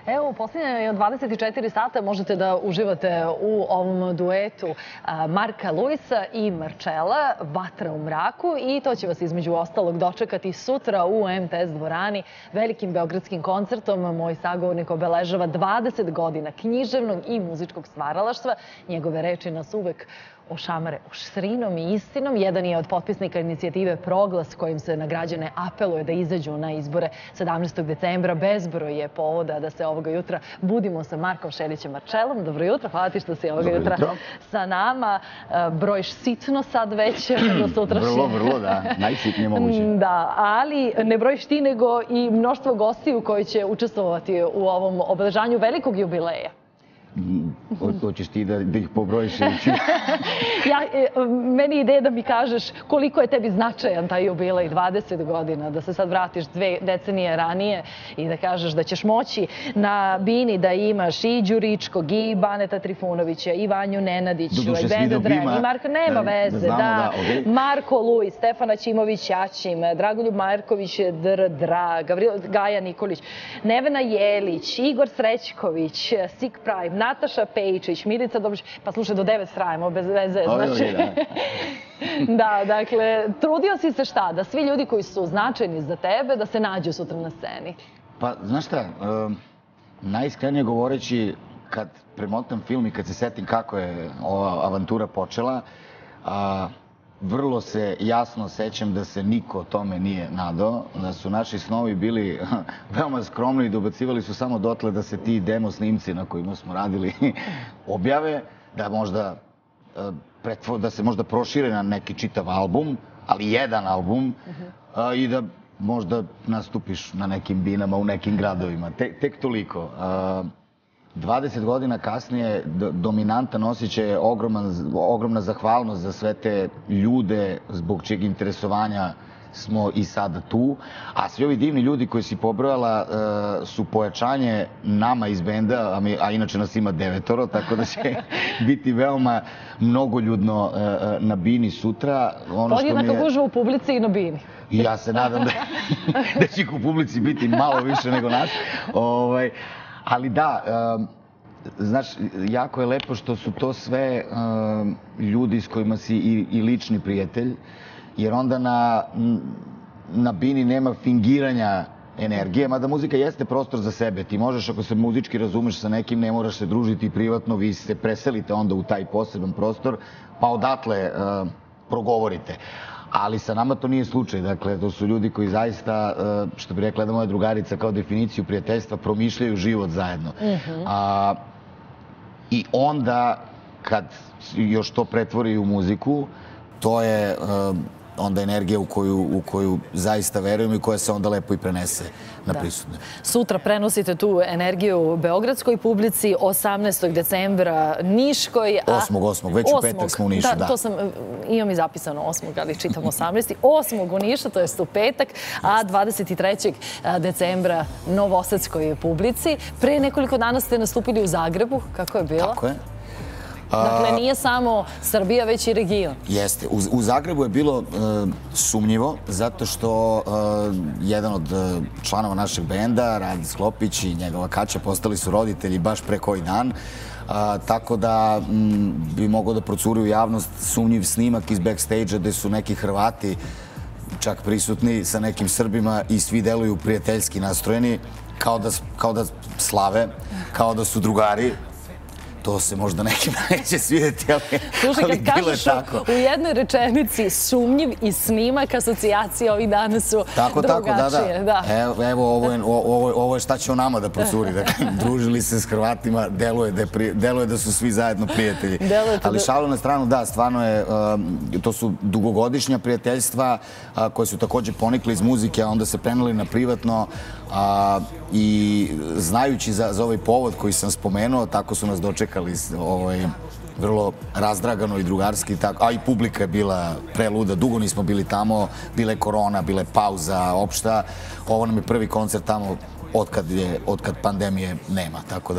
Evo, u posljednje 24 sata možete da uživate u ovom duetu Marka Luisa i Marčela, Vatra u mraku, i to će vas između ostalog dočekati sutra u MTS dvorani velikim beogradskim koncertom. Moj sagovornik obeležava 20 godina književnog i muzičkog stvaralaštva. Njegove reči nas uvek ošamare oštrinom i istinom. Jedan je od potpisnika inicijative Proglas, kojim se na građane apeluje da izađu na izbore 17. decembra. Bezbroj je povoda da se ovoga jutra budimo sa Markom Šelićem Marčelom. Dobro jutro, hvala ti što si ovoga jutra sa nama. Brojiš sitno sad već do sutrašnje. Vrlo, da. Najsitnije moguće. Da, ali ne brojiš ti nego i mnoštvo gostiju koji će učestvovati u ovom obeležanju velikog jubileja. Hoćeš ti da ih pobrojiš? Meni je ideja da mi kažeš koliko je tebi značajan taj jubilej 20 godina, da se sad vratiš 2 decenije ranije i da kažeš da ćeš moći na bini da imaš i Đuričkog, i Baneta Trifunovića, i Vanju Nenadiću, i Benda Dren, i Marka, nema veze, da, Marko Luis, Stefana Ćimović-Jačim, Dragoljub Marković, Drag, Gaja Nikolić, Nevena Jelić, Igor Srećković, Sik Prime, Nataša Pejčić, Milica Dobrović, pa slušaj, do 9 trajemo, bez veze, znači. Da, dakle, trudio si se šta? Da svi ljudi koji su značajni za tebe, da se nađu sutra na sceni? Pa, znaš šta, najiskrenije govoreći, kad premotam film i kad se setim kako je ova avantura počela, vrlo se jasno sećam da se niko tome nije nadao, da su naši snovi bili veoma skromni i dobacivali su samo dotle da se ti demo snimci na kojima smo radili objave, da se možda prošire na neki čitav album, ali jedan album, i da možda nastupiš na nekim binama u nekim gradovima. Tek toliko. 20 godina kasnije dominantan osjećaj je ogromna zahvalnost za sve te ljude zbog čeg interesovanja smo i sada tu, a svi ovi divni ljudi koji si pobrojala su pojačanje nama iz benda, a inače nas ima 9, tako da će biti veoma mnogoljudno na bini sutra. Podjednako gužva u publici i na bini. I ja se nadam da će u publici biti malo više nego nas. Ali da, znaš, jako je lepo što su to sve ljudi s kojima si i lični prijatelj, jer onda na bini nema fingiranja energije, mada muzika jeste prostor za sebe. Ti možeš, ako se muzički razumeš sa nekim, ne moraš se družiti privatno, vi se preselite onda u taj poseban prostor, pa odatle progovorite. Ali sa nama to nije slučaj. Dakle, to su ljudi koji zaista, što bi rekla da moja drugarica, kao definiciju prijateljstva, promišljaju život zajedno. I onda, kad još to pretvori u muziku, to je onda energija u koju zaista verujem i koja se onda lepo i prenese na prisutne. Sutra prenosite tu energiju beogradskoj publici, 18. decembra Niškoj. 8. već u petak smo u Nišu, da. To imam i zapisano 8. ali čitam 18. 8. u Nišu, to je u petak, a 23. decembra novosadskoj publici. Pre nekoliko dana ste nastupili u Zagrebu, kako je bilo? Tako je. Dakle, nije samo Srbija, već i region. Jeste. U Zagrebu je bilo sumnjivo, zato što jedan od članova našeg benda, Rade Sklopić i njegova Kaća, postali su roditelji baš pre koji dan. Tako da bi mogao da procuri u javnost sumnjiv snimak iz backstage-a gde su neki Hrvati čak prisutni sa nekim Srbima i svi deluju prijateljski nastrojeni, kao da slave, kao da su drugari. To se možda nekim neće svidjeti, ali bilo je tako. Slušaj, kad kažeš u jednoj rečenici sumnjiv i snimak, asocijacije ovih dana su drugačije. Evo, ovo je šta će o nama da procuri. Družili se s Hrvatima, deluje da su svi zajedno prijatelji. Ali šalu na stranu, da, stvarno je, to su dugogodišnja prijateljstva koje su također ponikli iz muzike, a onda se preneli na privatno, i znajući za ovaj povod koji sam spomenuo, tako su nas dočekali vrlo razdragano i drugarski, a i publika je bila preluda. Dugo nismo bili tamo, bila je korona, bila je pauza opšta. Ovo nam je prvi koncert tamo otkad pandemije nema, tako da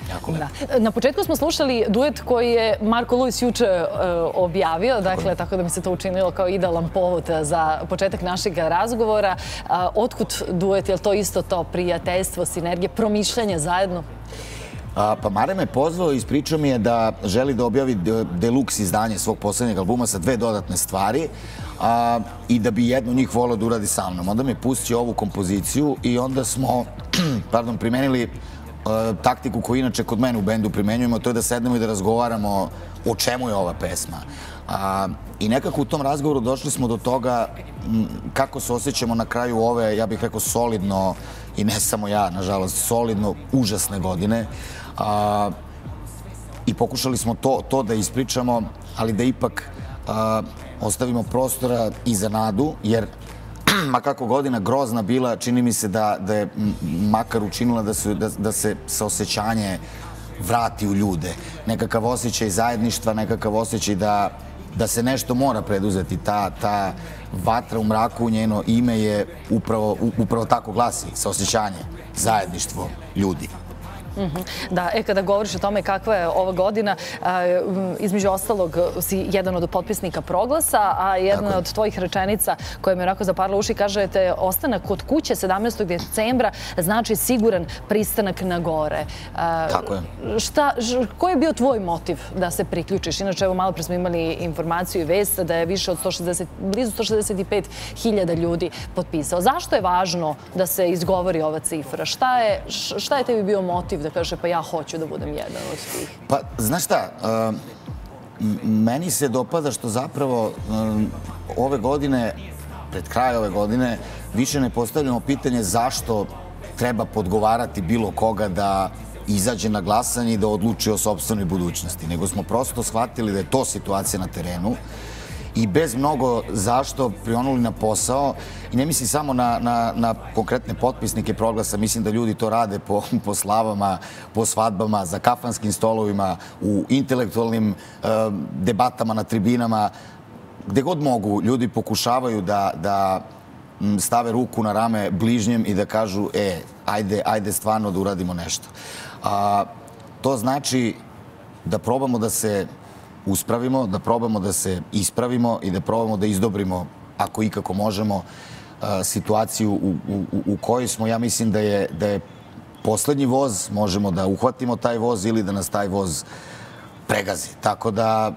jako lepo. Na početku smo slušali duet koji je Marko Luis juče objavio, dakle, tako da mi se to učinilo kao idealan povod za početak našeg razgovora. Otkud duet? Je li to isto to prijateljstvo, sinergije, promišljanje zajedno? Pa Mare me pozvao i ispričao mi je da želi da objavi deluxe izdanje svog poslednjeg albuma sa 2 dodatne stvari i da bi jednu njih voleo da uradi sa mnom. Onda mi je pustio ovu kompoziciju i onda smo primenili taktiku koju inače kod mene u bendu primenjujemo, to je da sednemo i da razgovaramo o čemu je ova pesma. I nekako u tom razgovoru došli smo do toga kako se osjećamo na kraju ove, ja bih rekao, solidno, i ne samo ja, nažalost, solidno užasne godine. I pokušali smo to da ispričamo, ali da ipak ostavimo prostora i za nadu, jer ma kako godina grozna bila, čini mi se da je makar učinila da se saosećanje vrati u ljude. Nekakav osjećaj zajedništva, nekakav osjećaj da se nešto mora preduzeti. Ta vatra u mraku, njeno ime je upravo tako glasi, saosećanje, zajedništvo ljudi. Da, kada govoriš o tome kakva je ova godina, između ostalog si jedan od potpisnika Proglasa, a jedna od tvojih rečenica koja mi je onako zaparila uši, kažete ostanak kod kuće 17. decembra znači siguran pristanak na gore. Tako je. Koji je bio tvoj motiv da se priključiš? Inače, evo malo pre smo imali informaciju i vest da je više od blizu 165.000 ljudi potpisao. Zašto je važno da se izgovori ova cifra? Šta je tebi bio motiv da kaže pa ja hoću da budem jedan od tih? Pa, znaš šta, meni se dopada što zapravo ove godine, pred kraj ove godine, više ne postavljamo pitanje zašto treba podgovarati bilo koga da izađe na glasanje i da odluči o sopstvenoj budućnosti, nego smo prosto shvatili da je to situacija na terenu i bez mnogo zašto prionuli na posao. I ne mislim samo na konkretne potpisnike Proglasa, mislim da ljudi to rade po slavama, po svadbama, za kafanskim stolovima, u intelektualnim debatama na tribinama. Gde god mogu, ljudi pokušavaju da stave ruku na rame bližnjem i da kažu ajde stvarno da uradimo nešto. To znači da probamo da se uspravimo, da probamo da se ispravimo i da probamo da izdobrimo, ako ikako možemo, situaciju u kojoj smo. Ja mislim da je poslednji voz, možemo da uhvatimo taj voz ili da nas taj voz pregazi. Tako da,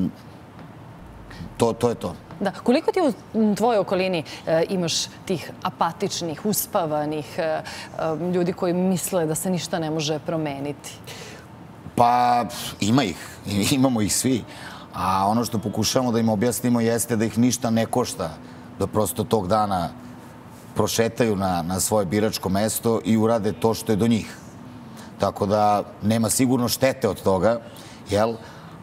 to je to. Da. Koliko ti u tvojoj okolini imaš tih apatičnih, uspavanih ljudi koji misle da se ništa ne može promeniti? Pa, imamo ih svi. A ono što pokušavamo da im objasnimo jeste da ih ništa ne košta, da prosto tog dana prošetaju na svoje biračko mesto i urade to što je do njih. Tako da nema sigurno štete od toga, jel?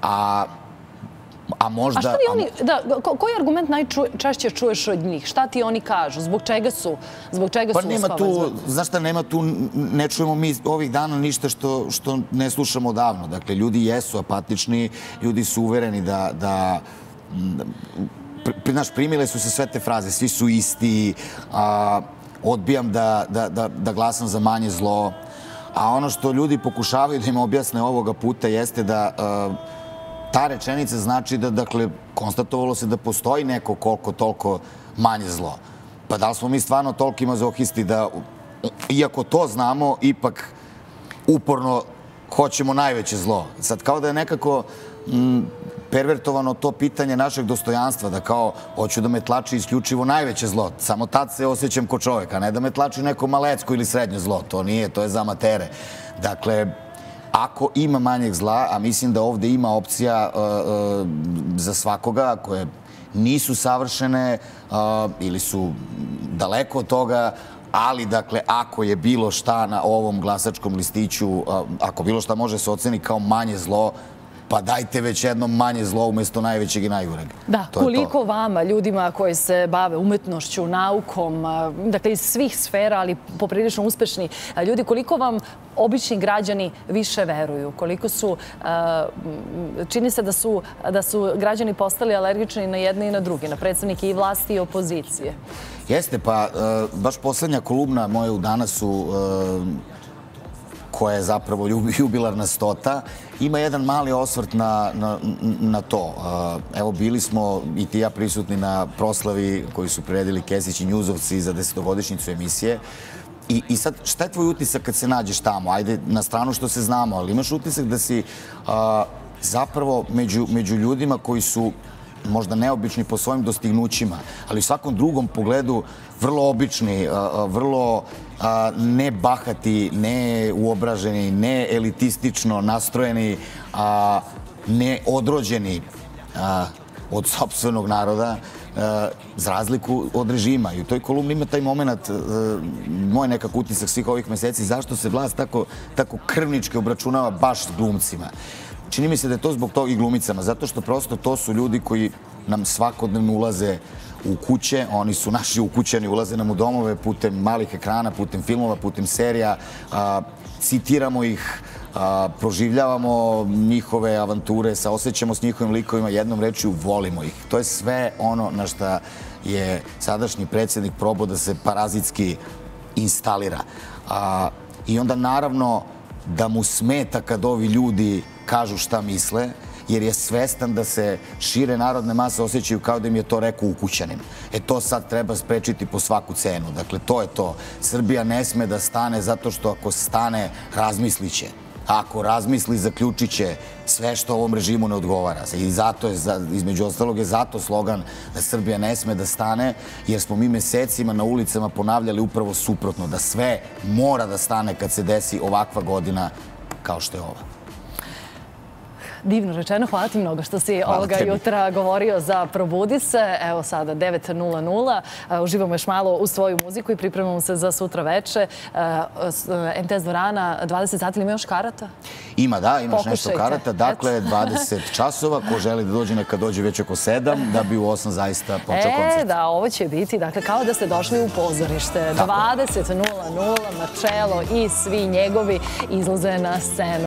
A možda... A šta li oni, koji argument najčešće čuješ od njih? Šta ti oni kažu? Zbog čega su uspavani? Pa nema tu, znaš šta, ne čujemo mi ovih dana ništa što ne slušamo odavno. Dakle, ljudi jesu apatični, ljudi su uvereni da znaš, primile su se sve te fraze, svi su isti, odbijam da glasam za manje zlo. A ono što ljudi pokušavaju da im objasne ovoga puta jeste da ta rečenica znači da, dakle, konstatovalo se da postoji neko koliko toliko manje zlo. Pa da li smo mi stvarno toliko mazohisti da, iako to znamo, ipak uporno hoćemo najveće zlo. Sad, kao da je nekako pervertovano to pitanje našeg dostojanstva, da kao, hoću da me tlači isključivo najveće zlo. Samo tad se osjećam ko čovek, a ne da me tlači neko malecko ili srednje zlo. To nije, to je za amatere. Dakle, ako ima manjeg zla, a mislim da ovde ima opcija za svakoga koje nisu savršene ili su daleko od toga, ali, dakle, ako je bilo šta na ovom glasačkom listiću, ako bilo šta može se oceni kao manje zlo, pa dajte već jedno manje zlo umesto najvećeg i najgoreg. Da, koliko vama, ljudima koji se bave umetnošću, naukom, dakle iz svih sfera, ali poprilično uspešni ljudi, koliko vam obični građani više veruju? Koliko su, čini se da su građani postali alergični na jedne i na druge, na predstavnike i vlasti i opozicije? Jeste, pa baš poslednja kolumna moja u Danasu koja je zapravo jubilarna 100. Ima jedan mali osvrt na to. Evo, bili smo i ti i ja prisutni na proslavi koju su priredili Kesić i Njuzovci za 10-godišnjicu emisije. I sad, šta je tvoj utisak kad se nađeš tamo? Ajde, na stranu što se znamo, ali imaš utisak da si zapravo među ljudima koji su možda neobični po svojim dostignućima, ali u svakom drugom pogledu vrlo obični, vrlo ne bahati, ne uobraženi, ne elitistično nastrojeni, ne odrođeni od sopstvenog naroda, za razliku od režima. I u toj kolumni ima taj moment, moj nekak utisak svih ovih meseci, zašto se vlast tako krvnički obračunava baš s glumcima. Čini mi se da je to zbog toga i glumicama, zato što prosto to su ljudi koji nam svakodnevno ulaze u kuće, oni su naši ukućani, ulaze nam u domove putem malih ekrana, putem filmova, putem serija, citiramo ih, proživljavamo njihove avanture, saosećamo s njihovim likovima, jednom rečju volimo ih. To je sve ono na šta je sadašnji predsjednik probao da se parazitski instalira. I onda naravno da mu smeta kad ovi ljudi kažu šta misle, jer je svestan da se šire narodne mase osjećaju kao da im je to rekao ukućanin. To sad treba sprečiti po svaku cenu. Dakle, to je to. Srbija ne sme da stane zato što ako stane, razmislit će. Ako razmisli, zaključit će sve što ovom režimu ne odgovara. I zato je, između ostalog, je zato slogan da Srbija ne sme da stane, jer smo mi mesecima na ulicama ponavljali upravo suprotno, da sve mora da stane kad se desi ovakva godina kao što je ova. Divno rečeno, hvala ti mnogo što si ovoga jutra govorio za Probudi se. Evo sada 9:00, uživamo još malo u svoju muziku i pripremamo se za sutra veče. MTS dvorana, 20 sati, ili ima još karata? Ima, da, imaš nešto karata. Dakle, 20 časova, ko želi da dođe, neka dođe već oko 7, da bi u 8 zaista počeo koncert. Da, ovo će biti, dakle, kao da ste došli u pozorište. 20:00, Marcello i svi njegovi izlaze na scenu.